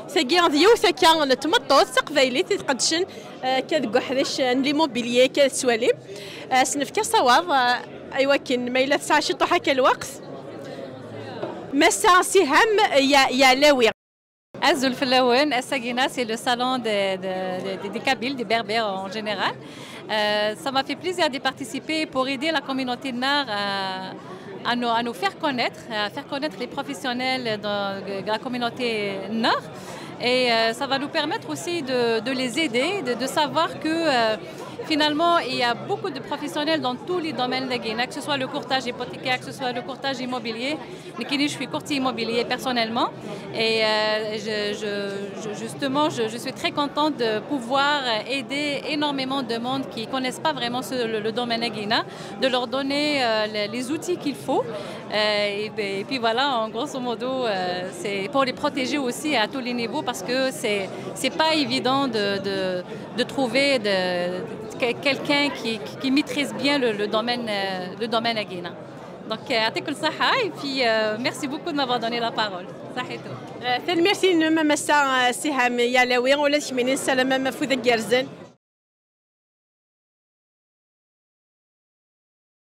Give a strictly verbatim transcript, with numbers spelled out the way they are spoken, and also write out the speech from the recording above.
ساكي ديوثا كان تمطوط تقبايلي تقدشن كذا حداش ليموبيليي كذا سواليم سنفكر صواب ايوا كن ما الا تسعة شطو حكى الوقت مسا سهم يا يا لاوي Azul Flawen, Sagina, c'est le salon des de, de, de Kabyles, des Berbères en général. Euh, ça m'a fait plaisir d'y participer pour aider la communauté Nar à, à, nous, à nous faire connaître, à faire connaître les professionnels de, de la communauté Nar. Et euh, ça va nous permettre aussi de, de les aider, de, de savoir que euh, finalement, il y a beaucoup de professionnels dans tous les domaines de Guinée, que ce soit le courtage hypothécaire, que ce soit le courtage immobilier. Je suis courtier immobilier personnellement et euh, je, je, justement, je, je suis très contente de pouvoir aider énormément de monde qui ne connaissent pas vraiment ce, le, le domaine de Guinée, de leur donner euh, les, les outils qu'il faut. Euh, et, et puis voilà, en grosso modo, euh, c'est pour les protéger aussi à tous les niveaux parce que c'est c'est pas évident de, de, de trouver de, de, quelqu'un qui, qui maîtrise bien le, le domaine le domaine à Guinée. Donc, يعطيكم الصحة et puis euh, merci beaucoup de m'avoir donné la parole. صحيتو. Merci نما مسا سهام يا لاوي ولا تشمينين سلامة مفوذة جرزن.